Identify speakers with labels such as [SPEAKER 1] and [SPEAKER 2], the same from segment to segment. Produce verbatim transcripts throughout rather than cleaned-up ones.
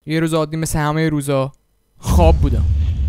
[SPEAKER 1] یه روز عادی مثل همه روزا خواب بودم.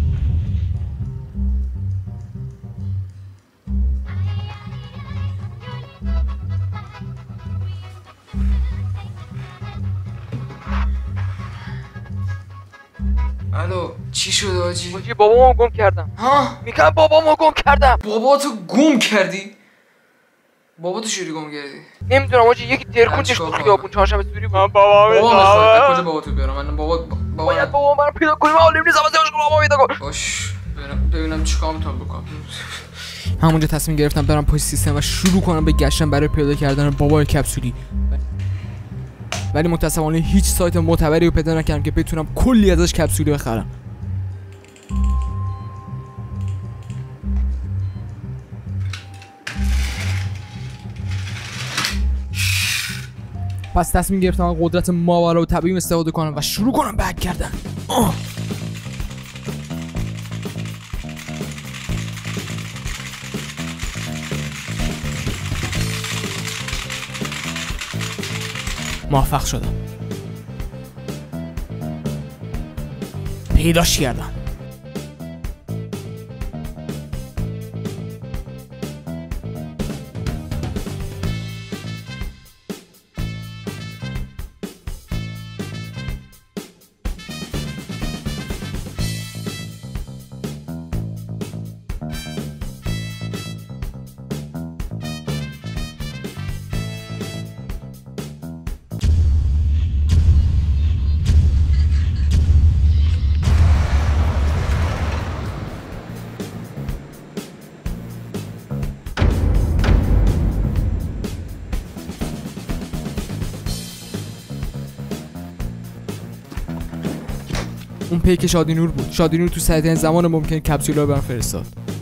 [SPEAKER 2] الو چی شد آجی؟
[SPEAKER 3] آجی بابامو گم کردم.
[SPEAKER 2] ها؟
[SPEAKER 3] میگم بابامو گم کردم.
[SPEAKER 2] باباتو گم کردی؟ باباتو چوری گم کردی؟
[SPEAKER 3] نمیدونم آجی یکی ترکوندش تو خیابون چهارشنبه سوری بود. بابا
[SPEAKER 2] بابا کجا باباتو بیارم؟ من بابا بابا
[SPEAKER 3] باید بابا منو پیدا کنیم. عالم نیست واسه کنم بابا پیدا کن.
[SPEAKER 2] باش ببینم ببینم چیکار میتونم بکنم.
[SPEAKER 1] همونجا تصمیم گرفتم برم پشت سیستم و شروع کنم به گشتن برای پیدا کردن بابای کپسولی. ولی متاسفانه هیچ سایت معتبری رو پیدا نکردم که بتونم کلی ازش کپسولی بخرم. پس تصمیم گرفتم قدرت ماورا و طبیعی استفاده کنم و شروع کنم به هک کردن. آه. موفق شدم. پیداش کردم. اون پیک شادینور بود. شادینور تو سریع‌ترین زمان ممکن کپسولا رو برام فرستاد.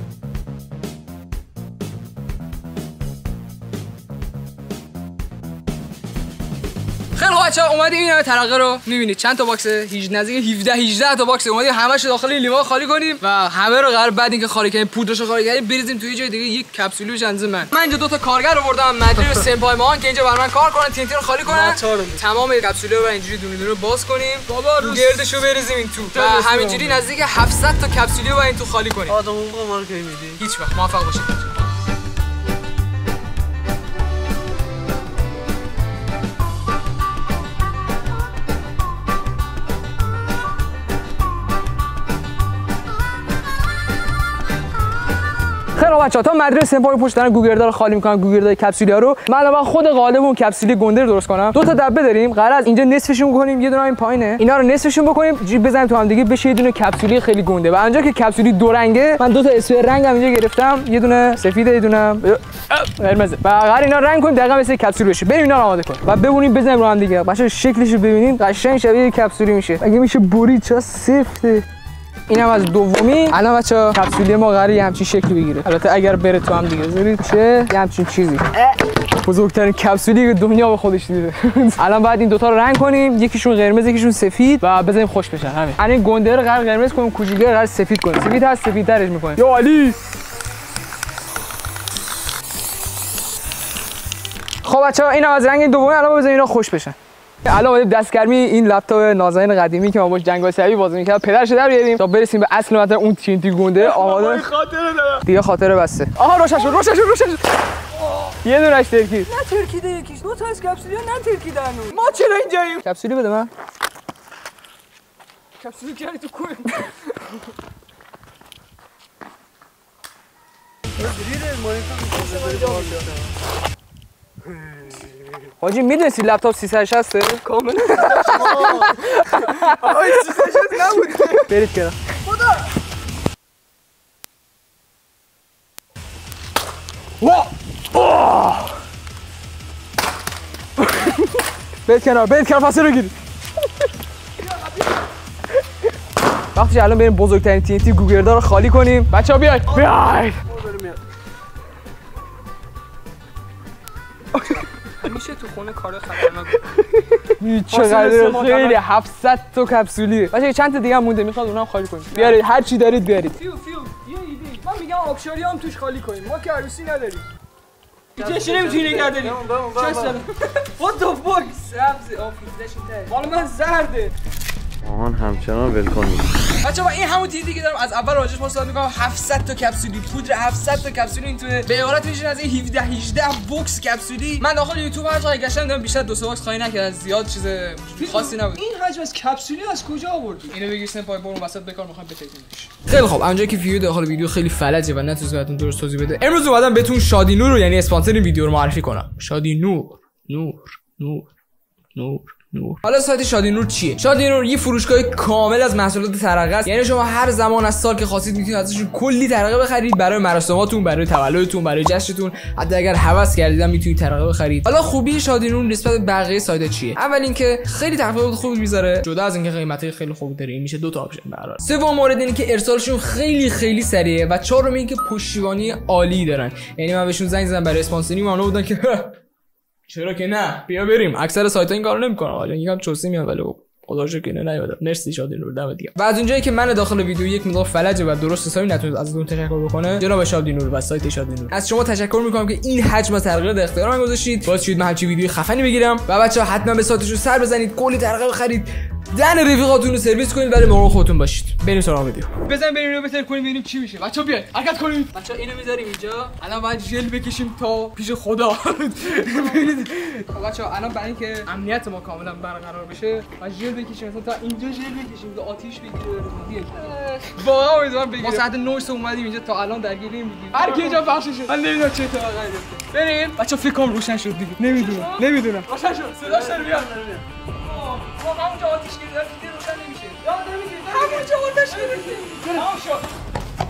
[SPEAKER 1] خیلی خوب بچه‌ها اومدیم این همه ترقه رو می‌بینید چند تا باکس هجده نزدیک هفده هجده تا باکس اومدیم همه‌ش رو داخل این لیوان خالی کنیم و همه رو قرار بعد اینکه خالی کنیم پودرش رو خالی کنیم بریزیم توی جای دیگه یک کپسولی بشه اندازه من. من اینجا دو تا کارگر آوردم مدری و سنپای مان که اینجا برای من کار کنن تینتی رو خالی کنن. تمام کپسولا رو اینجوری دونه دونه باز کنیم. بابا رو گردشو بریزیم این تو. و همینجوری نزدیک هفتصد تا کپسولی رو این تو خالی کنیم.
[SPEAKER 4] آدم اون موقع ما رو کی میدی؟
[SPEAKER 1] هیچ وقت موفق باشید. خیلی بچه‌ها تا مدرسه سمپای پشت دارن گوگردار رو خالی می‌کنن گوگردای کپسولیا رو من الان خود قالب اون کپسولی گنده رو درست کنم. دو تا دبه داریم قرار از اینجا نصفشون بکنیم یه دونه این پایینه اینا رو نصفشون بکنیم جیب بزنیم تو هم دیگه بشه یه دونه کپسولی خیلی گنده و اونجا که کپسولی دو رنگه من دو تا اسپری رنگم اینجا گرفتم یه دونه سفید یه دونه قرمز و قرار اینا رنگ کنیم دقیقاً مثل کپسول بشه بریم اینا رو آماده کنیم و ببونیم بزنیم رو هم دیگه بچه‌ها شکلش رو ببینید قشنگ شبیه کپسولی میشه اگه میشه برید چه سفته. اینم از دومی. الان بچه‌ها کپسولی ما قراره همچین شکلی بگیره البته اگر بره تو هم دیگه زورید میشه یه همچین چیزی بزرگترین کپسولی که دنیا به خودش دیده. الان بعد این دوتا رو رنگ کنیم یکیشون قرمز یکیشون سفید و بزنیم خوش بشن همین. الان گنده رو قرار قرمز کنیم کوچیکه رو قرار سفید کنیم سفید هست سفیدترش می‌کنیم. یا علی خب بچه‌ها اینم از رنگ دومی الان بزنیم اینا خوش بشن. الان اومدیم دستگرمی این لپتاپ نازنین قدیمی که ما باش جنگ سری بازی می‌کردم پدرش در بیاریم تا برسیم به اصل مطلب اون تینتی گنده آماده
[SPEAKER 4] خاطره دارم
[SPEAKER 1] دیگه خاطره بسته. آها روشن شد روشن شد روشن شد یه دونش ترکید
[SPEAKER 4] نه ترکیده یکیش دو تا از کپسولی نه ترکیدن
[SPEAKER 1] ما چرا اینجاییم کپسولی بده من کپسولی کردی تو کوی حاجی میدونستی لپتاپ سیصد و شصت
[SPEAKER 4] کاملا آی سیصد و شصت نبود
[SPEAKER 1] برید کنار
[SPEAKER 4] خدا
[SPEAKER 1] برید کنار برید کنار فاصله بگیرید وقتی الان بریم بزرگترین تینتی گوگردار رو خالی کنیم بچه‌ها بیاید بیاید
[SPEAKER 4] میشه تو خونه کار خطرناک
[SPEAKER 1] چقدر خیلی هفتصد تا کپسولیه بچه‌ها چند تا دیگه هم مونده میخواد اونم خالی کنیم بیارید هر چی دارید بیارید
[SPEAKER 4] فیو فیو یه ایده من میگم آبشاری هم توش خالی کنیم ما که عروسی نداریم چه نمیتونی نگه داریم چه سلام what the fuck سبز آفیزش اینه مال من زرده
[SPEAKER 5] آهان همچنان ولکن نیست.
[SPEAKER 1] بچه‌ها این همون چیزی که دارم از اول راجعش صحبت می‌کنم. هفتصد تا کپسولی پودر، هفتصد تا کپسولی این توه. به عبارت میشه از این هفده هجده بوکس کپسولی. من داخل یوتیوب هر جایی گشتم دیدم بیشتر دو سه باکس خالی نکرد، زیاد چیز خاصی نبود.
[SPEAKER 4] این حجم از کپسولی از کجا آوردی؟
[SPEAKER 1] اینو بگیرسن پای برون وسط بکار می‌خوام بتکنیمش. خیلی خوب، اونجایی که ویدیو داخل ویدیو خیلی فلجه و نتونستم بهتون درست توضیح بده. امروز اومدم بهتون شادی نور رو یعنی اسپانسر این ویدیو رو معرفی کنم. شادی نور، نور، نور، نور. نور. حالا سایت شادی نور چیه؟ شادی نور یه فروشگاه کامل از محصولات ترقه است. یعنی شما هر زمان از سال که خواستید میتونید ازشون کلی ترقه بخرید برای مراسماتون، برای تولدتون، برای جشنتون. حتی اگر هوس کردیدم میتونید ترقه بخرید. حالا خوبی شادی نور نسبت به بقیه سایت‌ها چیه؟ اول اینکه خیلی تخفیفات خوبی میذاره، جدا از اینکه قیمتای خیلی خوب داره. این میشه دو تا آپشن برابر. سوم مورد اینه که ارسالشون خیلی خیلی سریعه و چهارم اینکه پشتیبانی عالی دارن. یعنی من بهشون زنگ زدم برای اسپانسری اونا بودن که چرا که نه بیا بریم. اکثر سایت‌ها این کارو نمی‌کنن. حالا یکم چوسی میان ولی خدا شکر اینو نیومدم. مرسی شادی نور دم دیگه. و از اونجایی که من داخل ویدیو یک مقدار فلجه و درست حسابی نتونید از اون تشکر بکنه جناب شادی نور و سایت شادی نور از شما تشکر می‌کنم که این حجم از ترقه در اختیار من گذاشتید. باعث شد من همچین ویدیوی خفنی بگیرم و بچه‌ها حتما به سایتشون سر بزنید، کلی ترقه بخرید، دن رفیقاتون رو سرویس کنید ولی مراقب خودتون باشید. بریم سراغ ویدیو.
[SPEAKER 4] بزن بریم اینو بهتر کنیم ببینیم چی میشه. بچه‌ها بیاید حرکت کنید.
[SPEAKER 1] بچه‌ها اینو می‌ذاریم اینجا.
[SPEAKER 4] الان باید ژل بکشیم تا پیش خدا.
[SPEAKER 1] ببینید بچه‌ها الان برای اینکه امنیت ما کاملا برقرار بشه و ژل بکشیم مثلا تا اینجا ژل بکشیم تا آتیش بگیره.
[SPEAKER 4] واقعا امیدوارم بگیره.
[SPEAKER 1] ما ساعت نه صبح اومدیم اینجا تا الان درگیریم دیگه.
[SPEAKER 4] هر کی اینجا بخششه. من نمیدونم چه اتفاقی افتاد. بریم.
[SPEAKER 1] بچه‌ها فکر کنم روشن شد دیگه. نمیدونم. نمیدونم.
[SPEAKER 4] روشن شد. صداش داره میاد.
[SPEAKER 1] ما همونجا آتیش گرفت دیگه روشن نمیشه.
[SPEAKER 4] یاد نمیگیره. همونجا آتیش گرفت. تمام شد.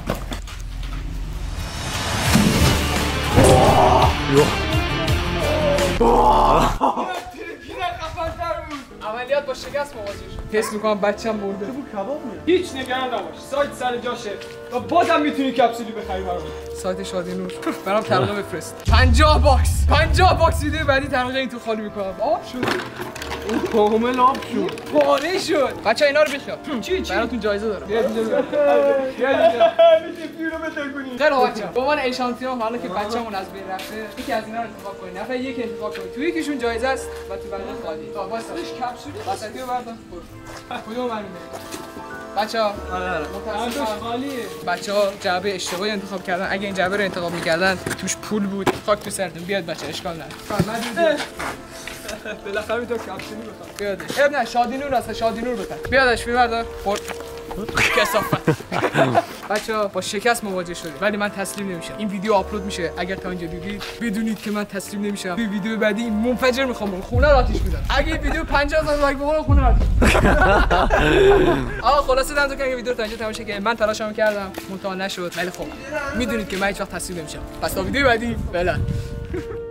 [SPEAKER 1] عملیات با شکست مواجه شد. حس می‌کنم بچه‌م مرده.
[SPEAKER 4] هیچ نگران نباش. سایت سر جاشه. و بازم میتونی کپسولی بخری برام.
[SPEAKER 1] سایت شادی نور. برام ترقه بفرست. پنجاه باکس. پنجاه باکس ویدیو بعدی ترقه این تو خالی می‌کنم. آب شد.
[SPEAKER 4] این کامل آب شد.
[SPEAKER 1] پاره شد. بچه‌ها اینا رو بخیا.
[SPEAKER 4] چی چی؟
[SPEAKER 1] براتون جایزه دارم.
[SPEAKER 4] بیا اینجا. بیا اینجا. میشه پیرو بهتر کنی.
[SPEAKER 1] خیلی بچه‌ها. به عنوان اشانتیون حالا که بچه‌مون از بین رفته، یکی از اینا رو انتخاب کنید. نفر یک انتخاب کنید. تو یکیشون جایزه است و تو بقیه خالی. تا واسه کپسولی واسطی رو بردار. کدوم برمی‌داری؟ بچه‌ها
[SPEAKER 4] آره آره.
[SPEAKER 1] متأسفم
[SPEAKER 4] خالیه.
[SPEAKER 1] بچه‌ها جعبه اشتباهی انتخاب کردن. اگه این جعبه رو انتخاب می‌کردن توش پول بود. خاک تو سرتون. بیاد بچه‌ها اشکال نداره.
[SPEAKER 4] بالاخره تو کپسولی بخوام.
[SPEAKER 1] بیادش. اب نه شادی نور است. شادی نور بکن. بیادش ببردار. خورد. کثافت. بچه‌ها با شکست مواجه شدیم ولی من تسلیم نمیشم. این ویدیو آپلود میشه. اگر تا اینجا دیدید بدونید که من تسلیم نمیشم. این ویدیو بعدی منفجر میخوام برم. خونه رو آتیش می‌زنم. اگه این ویدیو پنجاه هزار لایک بخوره خونه رو آتیش. آقا خلاصه دمتون گرم که ویدیو رو تا اینجا تماشا کردید. من تلاشمو کردم منتها نشد ولی خب میدونید که من هیچ وقت تسلیم نمیشم. پس تا ویدیو بعدی فعلا